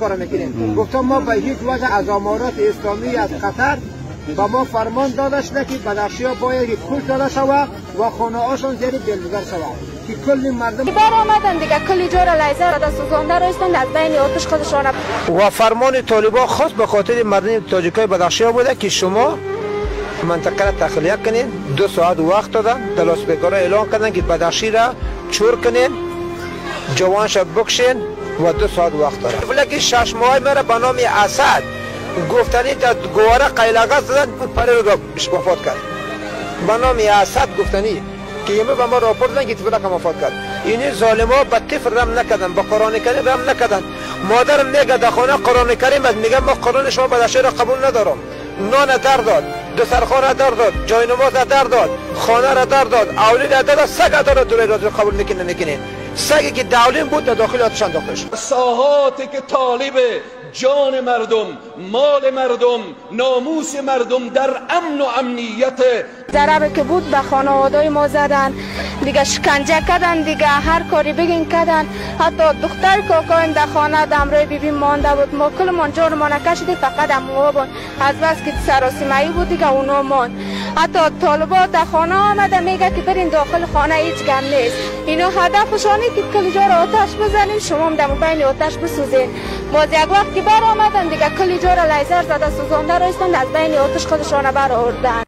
کار میکنیم. گفتم ما به هیچ وجه از امارات اسلامی از قطر با ما فرمان داده شده که بدخشی‌ها باید کش داده شود و خانه هاشون زیر بلگذر شود که کل مردم بر آمدن دیگه کلی جور لیزر داده سوزانده رایستند از بین آتش خودشان. و فرمان طالبان خاص به خاطر مردم تاجیکای بدخشی بوده که شما منطقه را تخلیه کنین. 2 ساعت وقت دادن، در لاسپیکرها اعلان کردن که بدخشی را چور کنین، جوانش بکشین و 2 ساعت وقت داره. ولی 6 ماه میره به نام اسد گفتنی تا گواره قیلقه زدن پره رو وفات کرد. به نام اسد گفتنی که یمه به ما راپورت دادن که طفل کم وفات کرد. این ظالما به طفل رحم نکردن، به قرآن کریم رحم نکردن. مادرم میگه در خانه قرآن کریم است، میگم ما قرآن شما بدخشی را قبول ندارم. نان در داد، دسترخوان در داد، جای نماز در داد، خانه را در داد، اولی را در داد، سگ داره دوره را قبول نکنین. سگی که دولین بود در داخل آتش انداخته شد. ساحاتی که طالب جان مردم، مال مردم، ناموس مردم در امن و امنیت ضربه که بود به خانواده‌های ما زدن دیگه، شکنجه کردن دیگه، هر کاری بگین کردن. حتی دختر کاکایم در خانه دمروی بیبی مانده بود، ما کلمان جانمان نکشیدیم، فقط امو بود از بس که سراسیمه‌ای بود دیگه اونا مان. حتی طالبات در خانه آمده میگه که برین داخل خانه هیچ گم نیست. اینا هدفشانی که کلی جا را آتش بزنین، شما هم در بین آتش بسوزین. باز یک وقت که بر آمدن دیگه کلی جا را لیزر زده سوزانده رایستند از بین آتش خودشان بر آوردن.